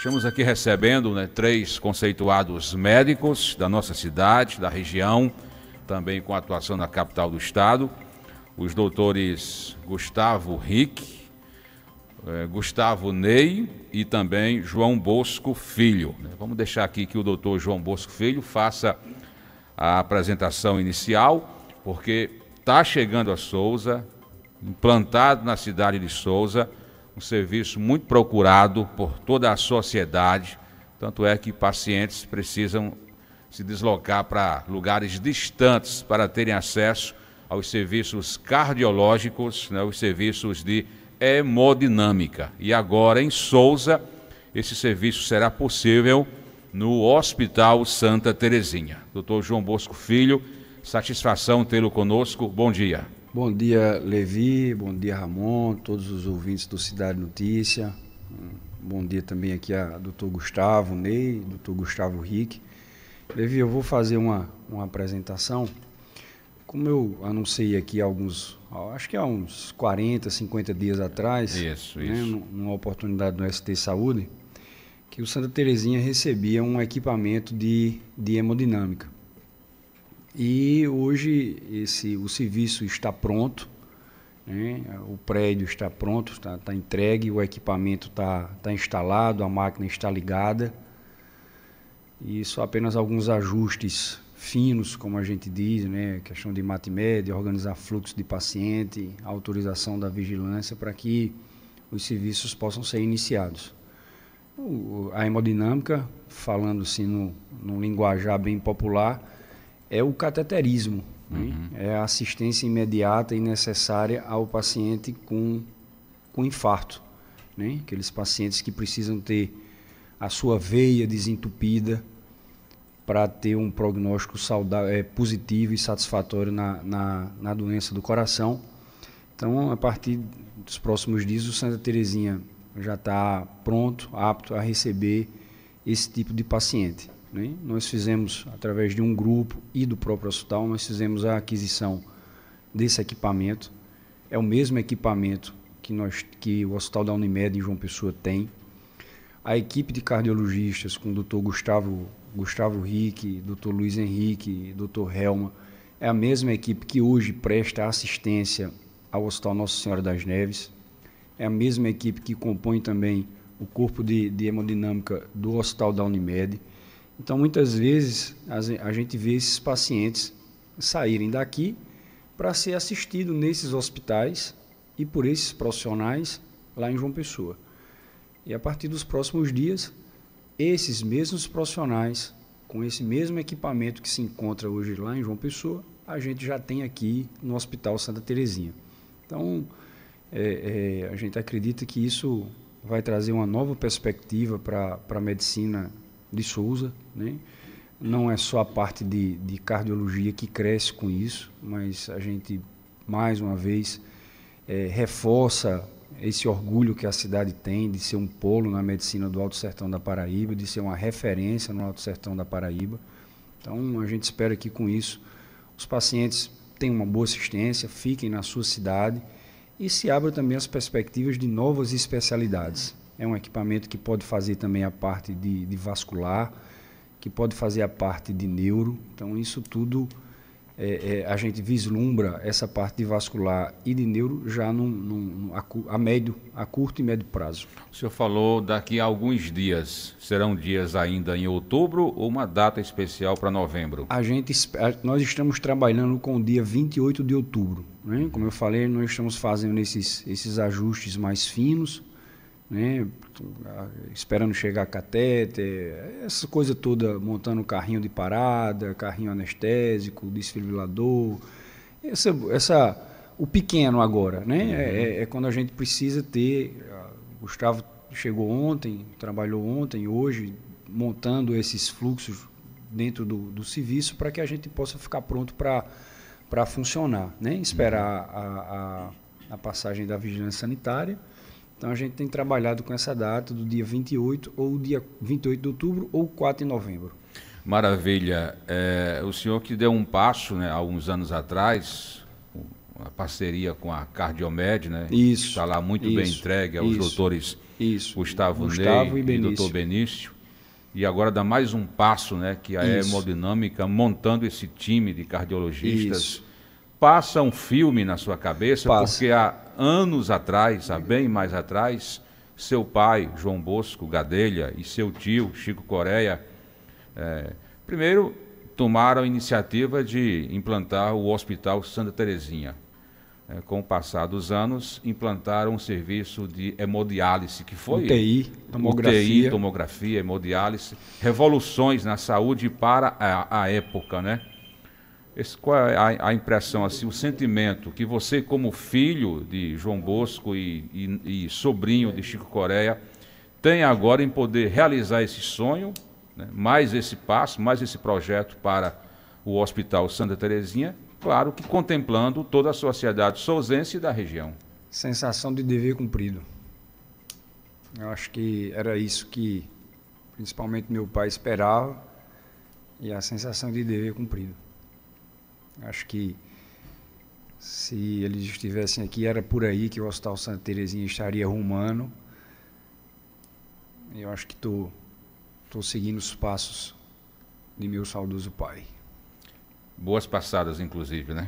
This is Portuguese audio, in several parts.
Estamos aqui recebendo, né, 3 conceituados médicos da nossa cidade, da região, também com atuação na capital do estado, os doutores Gustavo Rick, Gustavo Ney e também João Bosco Filho. Vamos deixar aqui que o doutor João Bosco Filho faça a apresentação inicial, porque está chegando a Souza, implantado na cidade de Souza, um serviço muito procurado por toda a sociedade, tanto é que pacientes precisam se deslocar para lugares distantes para terem acesso aos serviços cardiológicos, né, os serviços de hemodinâmica. E agora em Souza, esse serviço será possível no Hospital Santa Terezinha. Doutor João Bosco Filho, satisfação tê-lo conosco, bom dia. Bom dia, Levi, bom dia, Ramon, todos os ouvintes do Cidade Notícia. Bom dia também aqui a doutor Gustavo Ney, doutor Gustavo Rick. Levi, eu vou fazer uma apresentação. Como eu anunciei aqui acho que há uns 40, 50 dias atrás, isso. Numa oportunidade no ST Saúde, que o Santa Terezinha recebia um equipamento de hemodinâmica. E hoje o serviço está pronto, né? O prédio está pronto, está entregue, o equipamento está instalado, a máquina está ligada. E só apenas alguns ajustes finos, como a gente diz, né? Questão de MATMED, organizar fluxo de paciente, autorização da vigilância para que os serviços possam ser iniciados. A hemodinâmica, falando assim num linguajar bem popular, é o cateterismo, né? É a assistência imediata e necessária ao paciente com infarto, né? Aqueles pacientes que precisam ter a sua veia desentupida para ter um prognóstico saudável, positivo e satisfatório na doença do coração. Então, a partir dos próximos dias, o Santa Terezinha já está pronto, apto a receber esse tipo de paciente. Nós fizemos, através de um grupo e do próprio hospital, nós fizemos a aquisição desse equipamento. É o mesmo equipamento que o Hospital da Unimed em João Pessoa tem. A equipe de cardiologistas, com o Dr. Gustavo Rick, Dr. Luiz Henrique, Dr. Helma, é a mesma equipe que hoje presta assistência ao Hospital Nossa Senhora das Neves. É a mesma equipe que compõe também o corpo de hemodinâmica do Hospital da Unimed. Então, muitas vezes, a gente vê esses pacientes saírem daqui para ser assistido nesses hospitais e por esses profissionais lá em João Pessoa. E a partir dos próximos dias, esses mesmos profissionais, com esse mesmo equipamento que se encontra hoje lá em João Pessoa, a gente já tem aqui no Hospital Santa Terezinha. Então, a gente acredita que isso vai trazer uma nova perspectiva para a medicina de Souza, né? Não é só a parte de cardiologia que cresce com isso, mas a gente, mais uma vez, reforça esse orgulho que a cidade tem de ser um polo na medicina do Alto Sertão da Paraíba, de ser uma referência no Alto Sertão da Paraíba. Então, a gente espera que com isso os pacientes tenham uma boa assistência, fiquem na sua cidade e se abram também as perspectivas de novas especialidades. É um equipamento que pode fazer também a parte de vascular, que pode fazer a parte de neuro. Então, isso tudo, a gente vislumbra essa parte de vascular e de neuro já a curto e médio prazo. O senhor falou daqui a alguns dias. Serão dias ainda em outubro ou uma data especial para novembro? Nós estamos trabalhando com o dia 28 de outubro. Né? Como eu falei, nós estamos fazendo esses ajustes mais finos, né? Esperando chegar catéter, essa coisa toda, montando carrinho de parada, carrinho anestésico, desfibrilador, o pequeno agora, né? É quando a gente precisa ter. O Gustavo chegou ontem, trabalhou ontem, hoje, montando esses fluxos dentro do serviço para que a gente possa ficar pronto para funcionar, né? Esperar a passagem da vigilância sanitária. Então, a gente tem trabalhado com essa data do dia 28 ou dia 28 de outubro ou 4 de novembro. Maravilha. O senhor que deu um passo, né, há uns anos atrás, a parceria com a Cardiomed, né? Isso. Está lá muito bem entregue aos doutores Isso. Gustavo Gustavo Ney e doutor Benício. E agora dá mais um passo, né, que a hemodinâmica, montando esse time de cardiologistas. Isso. Passa um filme na sua cabeça, porque há anos atrás, há bem mais atrás, seu pai, João Bosco Gadelha, e seu tio, Chico Coreia, primeiro tomaram a iniciativa de implantar o Hospital Santa Terezinha. Com o passar dos anos, implantaram um serviço de hemodiálise, que foi UTI, tomografia, hemodiálise, revoluções na saúde para a época, né? Qual é a impressão, assim, o sentimento que você, como filho de João Bosco e sobrinho de Chico Coreia, tem agora em poder realizar esse sonho, né? Mais esse passo, mais esse projeto para o Hospital Santa Terezinha, claro que contemplando toda a sociedade sousense e da região. Sensação de dever cumprido. Eu acho que era isso que principalmente meu pai esperava, e a sensação de dever cumprido. Acho que se eles estivessem aqui, era por aí que o Hospital Santa Terezinha estaria rumando. Eu acho que estou seguindo os passos de meu saudoso pai. Boas passadas, inclusive, né?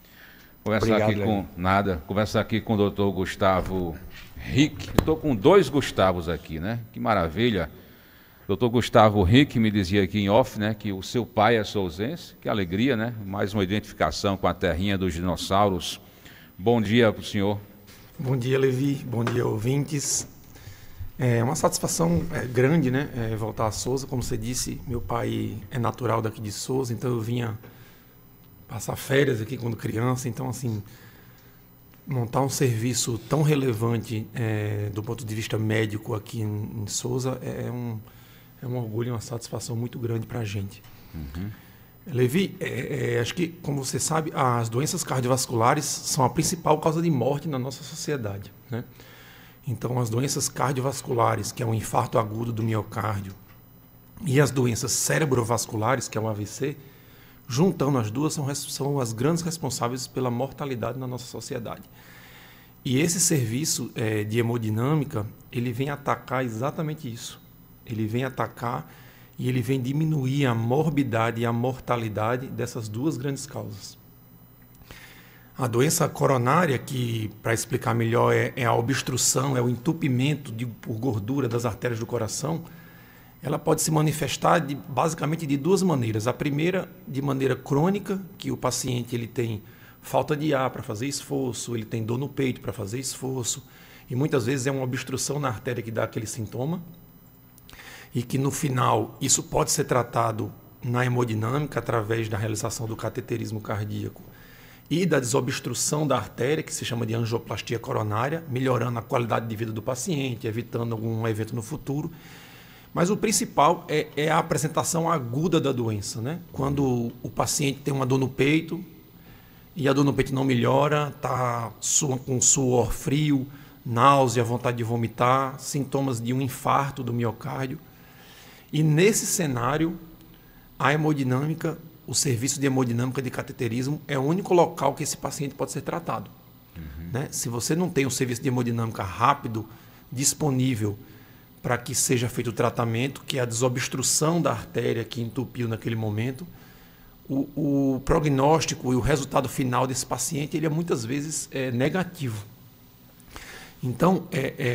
Conversar aqui com o doutor Gustavo Rick. Estou com 2 Gustavos aqui, né? Que maravilha. Doutor Gustavo Rick me dizia aqui em off, né, que o seu pai é sousense. Que alegria, né? Mais uma identificação com a terrinha dos dinossauros. Bom dia para o senhor. Bom dia, Levi. Bom dia, ouvintes. É uma satisfação grande, né? Voltar a Sousa. Como você disse, meu pai é natural daqui de Sousa, então eu vinha passar férias aqui quando criança. Então, assim, montar um serviço tão relevante do ponto de vista médico aqui em Sousa é um orgulho e uma satisfação muito grande para a gente. Uhum. Levi, acho que, como você sabe, as doenças cardiovasculares são a principal causa de morte na nossa sociedade, né? Então, as doenças cardiovasculares, que é um infarto agudo do miocárdio, e as doenças cerebrovasculares, que é o AVC, juntando as duas, são as grandes responsáveis pela mortalidade na nossa sociedade. E esse serviço de hemodinâmica, ele vem atacar exatamente isso. Ele vem atacar e ele vem diminuir a morbidade e a mortalidade dessas duas grandes causas. A doença coronária, que, para explicar melhor, é a obstrução, é o entupimento por gordura das artérias do coração, ela pode se manifestar basicamente de 2 maneiras. A primeira, de maneira crônica, que o paciente ele tem falta de ar para fazer esforço, ele tem dor no peito para fazer esforço, e muitas vezes é uma obstrução na artéria que dá aquele sintoma, e que no final isso pode ser tratado na hemodinâmica através da realização do cateterismo cardíaco e da desobstrução da artéria, que se chama de angioplastia coronária, melhorando a qualidade de vida do paciente, evitando algum evento no futuro. Mas o principal é a apresentação aguda da doença, né? Quando o paciente tem uma dor no peito e a dor no peito não melhora, está com suor frio, náusea, vontade de vomitar, sintomas de um infarto do miocárdio. E nesse cenário, a hemodinâmica, o serviço de hemodinâmica de cateterismo é o único local que esse paciente pode ser tratado. Uhum. Né? Se você não tem um serviço de hemodinâmica rápido, disponível, para que seja feito o tratamento, que é a desobstrução da artéria que entupiu naquele momento, o prognóstico e o resultado final desse paciente ele é muitas vezes negativo. Então,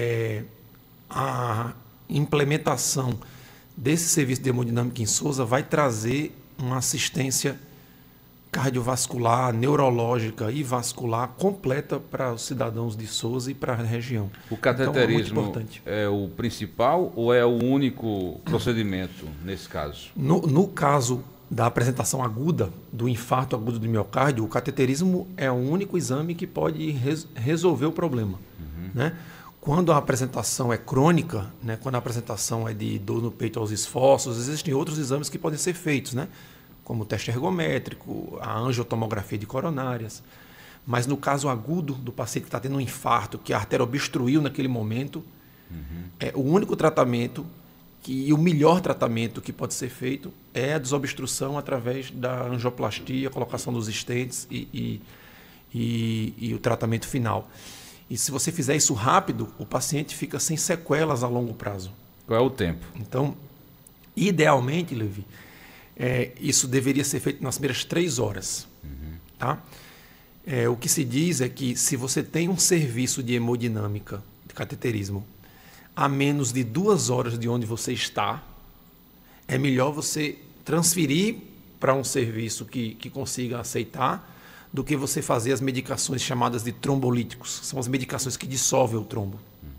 a implementação desse serviço de hemodinâmica em Sousa vai trazer uma assistência cardiovascular, neurológica e vascular completa para os cidadãos de Sousa e para a região. O cateterismo então, é o principal ou é o único procedimento nesse caso? No caso da apresentação aguda, do infarto agudo do miocárdio, o cateterismo é o único exame que pode resolver o problema. Uhum. Né? Quando a apresentação é crônica, né, quando a apresentação é de dor no peito aos esforços, existem outros exames que podem ser feitos, né? Como o teste ergométrico, a angiotomografia de coronárias. Mas no caso agudo do paciente que está tendo um infarto, que a artéria obstruiu naquele momento, o único tratamento e o melhor tratamento que pode ser feito é a desobstrução através da angioplastia, a colocação dos stents e o tratamento final. E se você fizer isso rápido, o paciente fica sem sequelas a longo prazo. Qual é o tempo? Então, idealmente, Levi, isso deveria ser feito nas primeiras 3 horas. Tá? O que se diz é que se você tem um serviço de hemodinâmica, de cateterismo, a menos de 2 horas de onde você está, é melhor você transferir para um serviço que consiga aceitar do que você fazer as medicações chamadas de trombolíticos. São as medicações que dissolvem o trombo.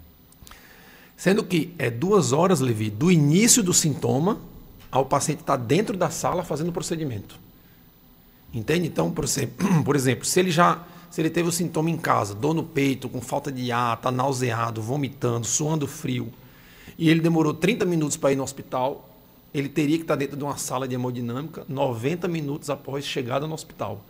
Sendo que é 2 horas, Levi, do início do sintoma ao paciente estar dentro da sala fazendo o procedimento. Entende? Então, por exemplo, se ele teve o sintoma em casa, dor no peito, com falta de ar, está nauseado, vomitando, suando frio, e ele demorou 30 minutos para ir no hospital, ele teria que estar dentro de uma sala de hemodinâmica 90 minutos após chegada no hospital.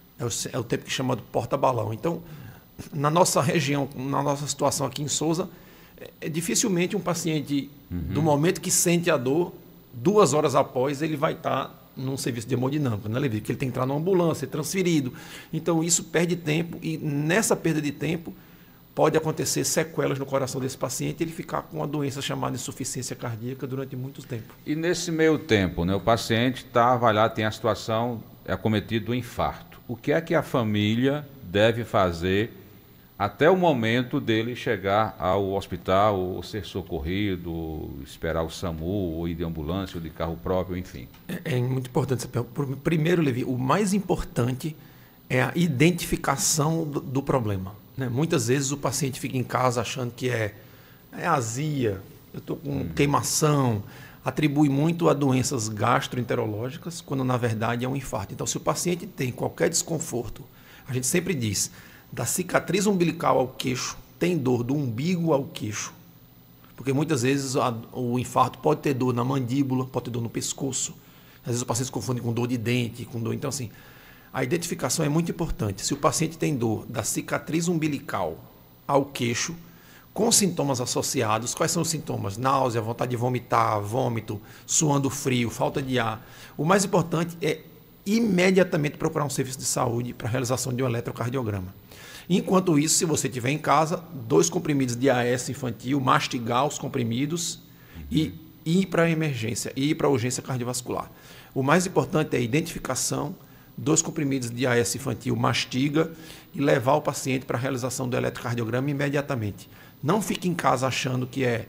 É o tempo que chama de porta-balão. Então, na nossa região, na nossa situação aqui em Souza, dificilmente um paciente, do momento que sente a dor, 2 horas após, ele vai estar num serviço de hemodinâmica, né, Levi? Porque ele tem que entrar numa ambulância, ser transferido. Então, isso perde tempo e nessa perda de tempo pode acontecer sequelas no coração desse paciente e ele ficar com uma doença chamada insuficiência cardíaca durante muito tempo. E nesse meio tempo, né, o paciente vai lá, tem a situação, é acometido do infarto. O que é que a família deve fazer até o momento dele chegar ao hospital, ou ser socorrido, esperar o SAMU, ou ir de ambulância, ou de carro próprio, enfim? É muito importante essa pergunta. Primeiro, Levi, o mais importante é a identificação do problema. Né? Muitas vezes o paciente fica em casa achando que é azia, eu estou com queimação, atribui muito a doenças gastroenterológicas, quando na verdade é um infarto. Então, se o paciente tem qualquer desconforto, a gente sempre diz, da cicatriz umbilical ao queixo, tem dor do umbigo ao queixo. Porque muitas vezes o infarto pode ter dor na mandíbula, pode ter dor no pescoço. Às vezes o paciente se confunde com dor de dente, com dor. Então, assim, a identificação é muito importante. Se o paciente tem dor da cicatriz umbilical ao queixo, com sintomas associados, quais são os sintomas? Náusea, vontade de vomitar, vômito, suando frio, falta de ar. O mais importante é imediatamente procurar um serviço de saúde para a realização de um eletrocardiograma. Enquanto isso, se você estiver em casa, 2 comprimidos de AS infantil, mastigar os comprimidos e ir para a emergência, ir para a urgência cardiovascular. O mais importante é a identificação, 2 comprimidos de AS infantil, mastiga e levar o paciente para a realização do eletrocardiograma imediatamente. Não fique em casa achando que é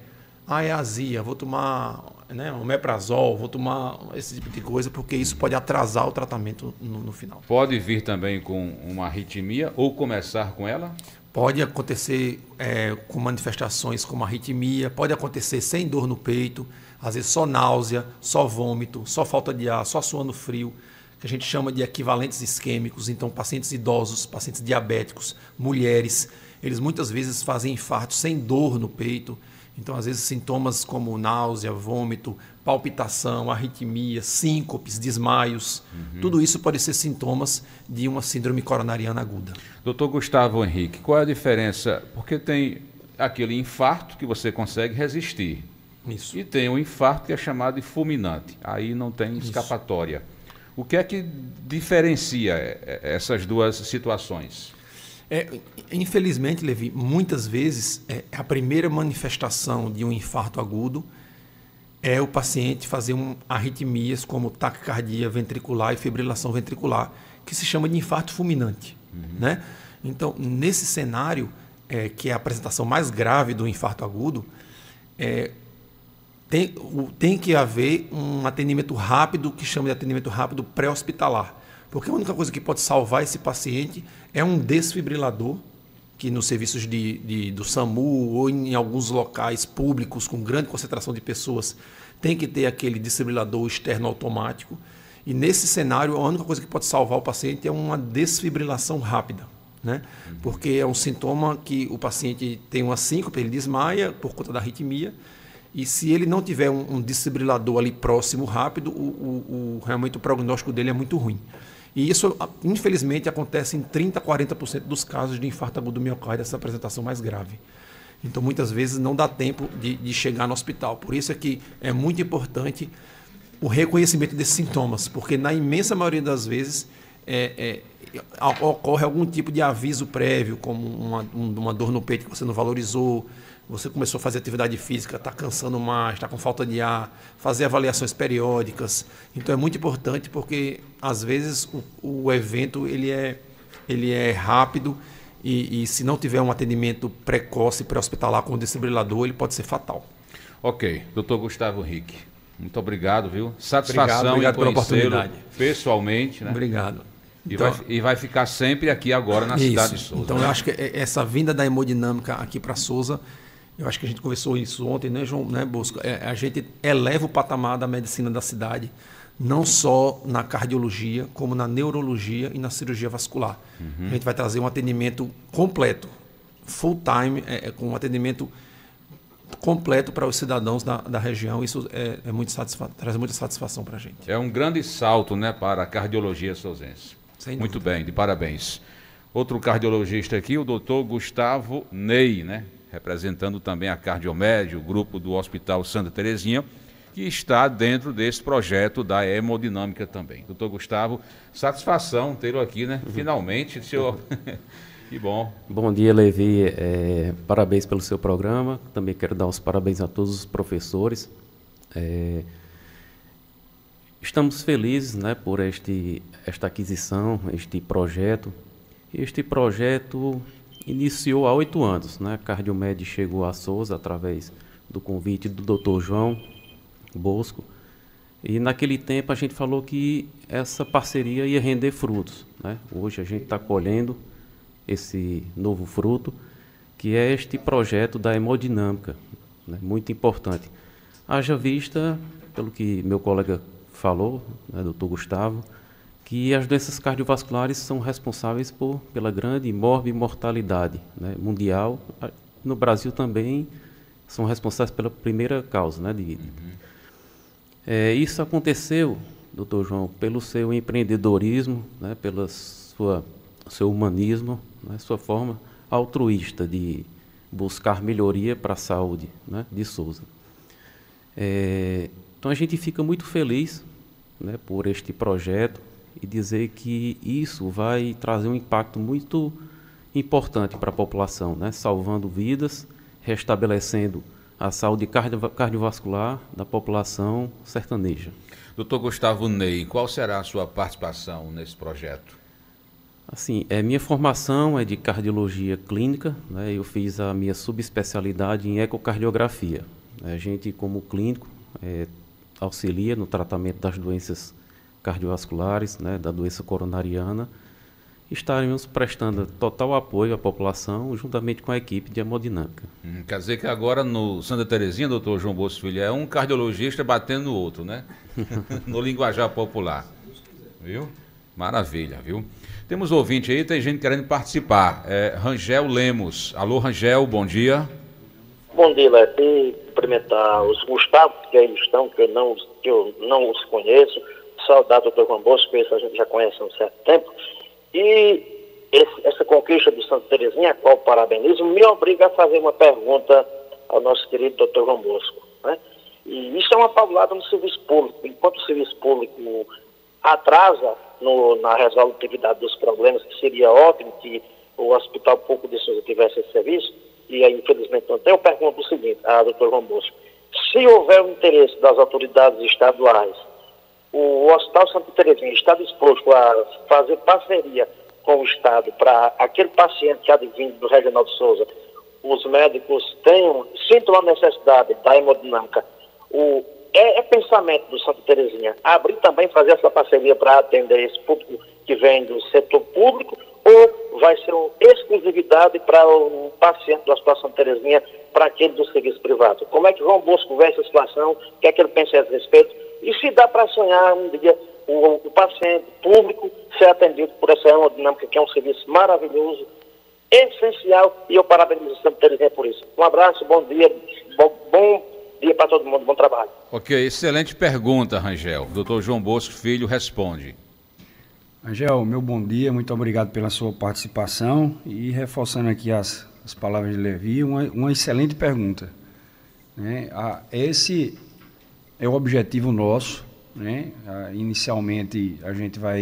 azia, vou tomar omeprazol, vou tomar esse tipo de coisa, porque isso pode atrasar o tratamento no final. Pode vir também com uma arritmia ou começar com ela? Pode acontecer com manifestações como arritmia, pode acontecer sem dor no peito, às vezes só náusea, só vômito, só falta de ar, só suando frio, que a gente chama de equivalentes isquêmicos. Então, pacientes idosos, pacientes diabéticos, mulheres, eles muitas vezes fazem infarto sem dor no peito. Então, às vezes, sintomas como náusea, vômito, palpitação, arritmia, síncopes, desmaios, tudo isso pode ser sintomas de uma síndrome coronariana aguda. Doutor Gustavo Henrique, qual é a diferença? Porque tem aquele infarto que você consegue resistir. Isso. E tem um infarto que é chamado de fulminante. Aí não tem escapatória. O que é que diferencia essas duas situações? Infelizmente, Levi, muitas vezes a primeira manifestação de um infarto agudo é o paciente fazer arritmias como taquicardia ventricular e fibrilação ventricular, que se chama de infarto fulminante. Né? Então, nesse cenário, que é a apresentação mais grave do infarto agudo, tem que haver um atendimento rápido, que chama de atendimento rápido pré-hospitalar. Porque a única coisa que pode salvar esse paciente é um desfibrilador, que nos serviços do SAMU ou em alguns locais públicos com grande concentração de pessoas, tem que ter aquele desfibrilador externo automático. E nesse cenário, a única coisa que pode salvar o paciente é uma desfibrilação rápida. Né? Porque é um sintoma que o paciente tem uma síncope, ele desmaia por conta da arritmia, e se ele não tiver um desfibrilador ali próximo, rápido, realmente o prognóstico dele é muito ruim. E isso, infelizmente, acontece em 30% a 40% dos casos de infarto agudo do miocárdio, essa apresentação mais grave. Então, muitas vezes, não dá tempo de chegar no hospital. Por isso é que é muito importante o reconhecimento desses sintomas, porque na imensa maioria das vezes, ocorre algum tipo de aviso prévio, como uma dor no peito que você não valorizou, você começou a fazer atividade física, está cansando mais, está com falta de ar, fazer avaliações periódicas. Então é muito importante porque, às vezes, o evento ele é rápido e se não tiver um atendimento precoce pré-hospitalar com o desfibrilador, ele pode ser fatal. Ok, doutor Gustavo Rick, muito obrigado, viu? Satisfação obrigado em pela conhecê-lo oportunidade. Pessoalmente, né? Obrigado. E vai ficar sempre aqui agora na cidade de Souza. Então eu acho que essa vinda da hemodinâmica aqui para Souza, eu acho que a gente conversou isso ontem, né, João, né, Bosco? A gente eleva o patamar da medicina da cidade, não só na cardiologia, como na neurologia e na cirurgia vascular. A gente vai trazer um atendimento completo, full time, com um atendimento completo para os cidadãos da região. Isso traz muita satisfação para a gente. É um grande salto, né, para a cardiologia souzense. Muito bem, de parabéns. Outro cardiologista aqui, o doutor Gustavo Ney, né, representando também a Cardiomed, o grupo do Hospital Santa Terezinha, que está dentro desse projeto da hemodinâmica também. Doutor Gustavo, satisfação tê-lo aqui, né? Finalmente, senhor. Que bom. Bom dia, Levi. Parabéns pelo seu programa. Também quero dar os parabéns a todos os professores. Estamos felizes, né, por esta aquisição, este projeto. Este projeto iniciou há 8 anos. Né? A Cardiomed chegou a Souza através do convite do Dr. João Bosco. E naquele tempo a gente falou que essa parceria ia render frutos. Né? Hoje a gente está colhendo esse novo fruto, que é este projeto da hemodinâmica, né? Muito importante. Haja vista, pelo que meu colega falou, né, doutor Gustavo, que as doenças cardiovasculares são responsáveis pela grande mortalidade, né, mundial. No Brasil também são responsáveis pela primeira causa, né, isso aconteceu, doutor João, pelo seu empreendedorismo, né, pelo seu humanismo, né, sua forma altruísta de buscar melhoria para a saúde, né, de Souza. Então a gente fica muito feliz, né, por este projeto e dizer que isso vai trazer um impacto muito importante para a população, né, salvando vidas, restabelecendo a saúde cardiovascular da população sertaneja. Doutor Gustavo Ney, qual será a sua participação nesse projeto? Assim, minha formação é de cardiologia clínica, né? Eu fiz a minha subespecialidade em ecocardiografia. A gente, como clínico, auxilia no tratamento das doenças cardiovasculares, né? Da doença coronariana. Estaremos prestando total apoio à população, juntamente com a equipe de hemodinâmica. Quer dizer que agora no Santa Terezinha, doutor João Bosco Filho, é um cardiologista batendo no outro, né? No linguajar popular. Viu? Maravilha, viu? Temos ouvinte aí, tem gente querendo participar. Rangel Lemos. Alô, Rangel, bom dia. Bom dia, Levi. Cumprimentar os Gustavo, que aí estão, que eu não os conheço. Saudar o doutor João Bosco, que esse a gente já conhece há um certo tempo. E essa conquista do Santa Terezinha, a qual parabenizo, me obriga a fazer uma pergunta ao nosso querido doutor João Bosco. Né? E isso é uma paulada no serviço público. Enquanto o serviço público atrasa na resolutividade dos problemas, que seria ótimo que o Hospital Público de Souza tivesse esse serviço, e aí infelizmente não tem, eu pergunto o seguinte a doutor João Bosco: se houver o interesse das autoridades estaduais, o Hospital Santa Terezinha está disposto a fazer parceria com o Estado para aquele paciente que há de vir do Regional de Souza, os médicos sintam a necessidade da hemodinâmica. É pensamento do Santa Terezinha abrir também, fazer essa parceria para atender esse público que vem do setor público, ou vai ser uma exclusividade para o paciente do Hospital Santa Terezinha, para aquele do serviço privado? Como é que João Bosco vê essa situação? O que é que ele pensa a esse respeito? E se dá para sonhar um dia o paciente público ser atendido por essa hemodinâmica, que é um serviço maravilhoso, essencial, e eu parabenizo o Santa Terezinha por isso. Um abraço, bom dia, bom dia para todo mundo, bom trabalho. Ok, excelente pergunta, Rangel. Doutor João Bosco Filho responde. Rangel, meu bom dia, muito obrigado pela sua participação e reforçando aqui as palavras de Levi, uma excelente pergunta. Né? Esse é o objetivo nosso, né? Inicialmente a gente vai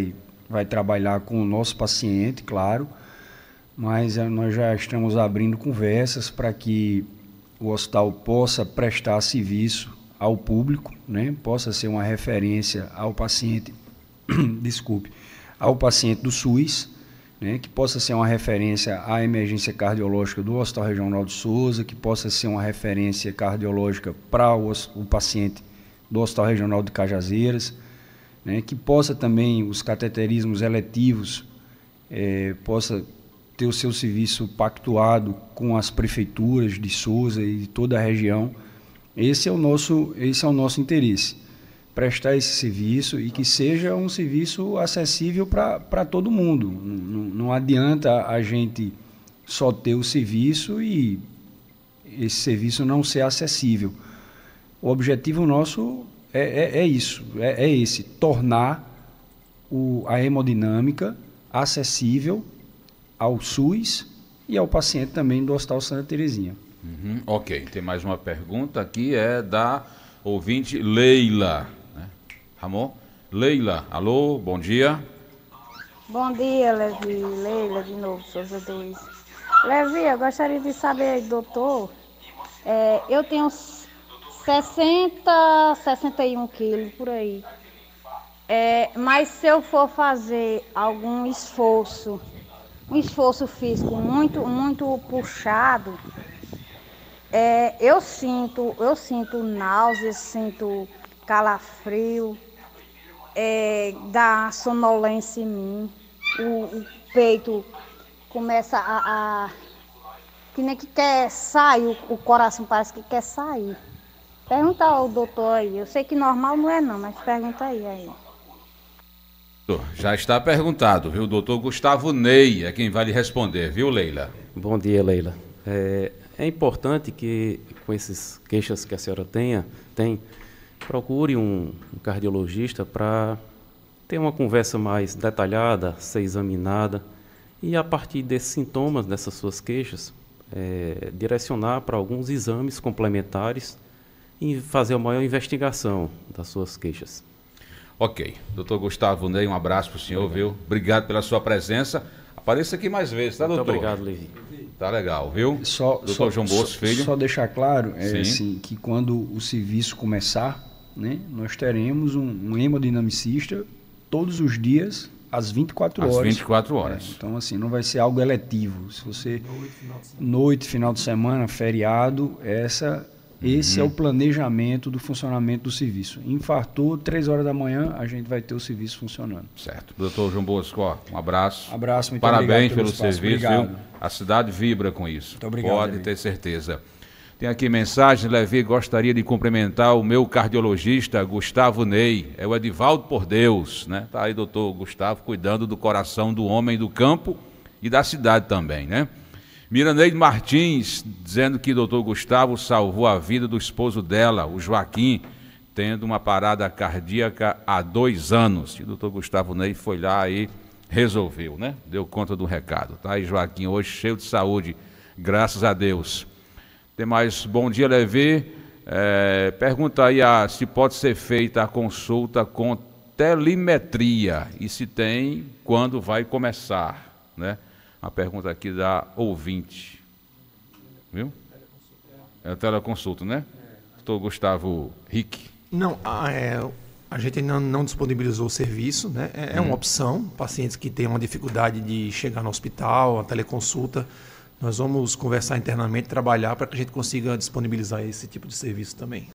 vai trabalhar com o nosso paciente, claro, mas nós já estamos abrindo conversas para que o hospital possa prestar serviço ao público, né? Possa ser uma referência ao paciente, desculpe, ao paciente do SUS, né? Que possa ser uma referência à emergência cardiológica do Hospital Regional de Souza, que possa ser uma referência cardiológica para o paciente do Hospital Regional de Cajazeiras, né? Que possa também os cateterismos eletivos, possa ter o seu serviço pactuado com as prefeituras de Souza e de toda a região. Esse é o nosso interesse, prestar esse serviço e que seja um serviço acessível para todo mundo. Não adianta a gente só ter o serviço e esse serviço não ser acessível. O objetivo nosso é esse, tornar a hemodinâmica acessível ao SUS e ao paciente também do Hospital Santa Terezinha. Ok, tem mais uma pergunta aqui, é da ouvinte Leila. Né? Ramon? Leila, alô, bom dia. Bom dia, Levi. Leila, de novo, Souza 2. Levi, eu gostaria de saber, doutor, eu tenho 61 quilos por aí. Mas se eu for fazer algum esforço, um esforço físico muito puxado, eu sinto náuseas, sinto calafrio, dá sonolência em mim, o peito começa que nem que quer sair, o coração parece que quer sair. Pergunta ao doutor aí, eu sei que normal não é não, mas pergunta aí. Já está perguntado, viu? O doutor Gustavo Ney é quem vai lhe responder, viu, Leila? Bom dia, Leila. É importante que, com essas queixas que a senhora tem, procure um cardiologista para ter uma conversa mais detalhada, ser examinada e, a partir desses sintomas, dessas suas queixas, direcionar para alguns exames complementares e fazer uma maior investigação das suas queixas. Ok. Doutor Gustavo Ney, um abraço para o senhor, viu? Obrigado pela sua presença. Apareça aqui mais vezes, tá, doutor? Muito obrigado, Levi. Tá legal, viu? Doutor João Bosco Filho. Só deixar claro assim, que quando o serviço começar, né, nós teremos um hemodinamicista todos os dias, às 24 horas. Às 24 horas. Então, assim, não vai ser algo eletivo. Se você... Noite, final de semana, feriado, esse é o planejamento do funcionamento do serviço. Infartou, 3 horas da manhã, a gente vai ter o serviço funcionando. Certo. Doutor João Bosco, um abraço. Abraço, muito Parabéns obrigado pelo serviço, obrigado. Viu? A cidade vibra com isso. Muito obrigado. Pode ter certeza. Tem aqui mensagem, Levi, gostaria de cumprimentar o meu cardiologista, Gustavo Ney, é o Edivaldo por Deus, né? Tá aí, doutor Gustavo, cuidando do coração do homem do campo e da cidade também, né? Miraneide Martins, dizendo que o doutor Gustavo salvou a vida do esposo dela, o Joaquim, tendo uma parada cardíaca há 2 anos. E o doutor Gustavo Ney foi lá e resolveu, né? Deu conta do recado. Tá aí, Joaquim, hoje cheio de saúde, graças a Deus. Tem mais, bom dia, Levi. Pergunta aí se pode ser feita a consulta com telemetria e se tem, quando vai começar, né? Uma pergunta aqui da ouvinte. Viu? É a teleconsulta, né? Doutor Gustavo Rick. Não, a gente ainda não disponibilizou o serviço, né? É uma opção. Pacientes que têm uma dificuldade de chegar no hospital, a teleconsulta, nós vamos conversar internamente, trabalhar para que a gente consiga disponibilizar esse tipo de serviço também.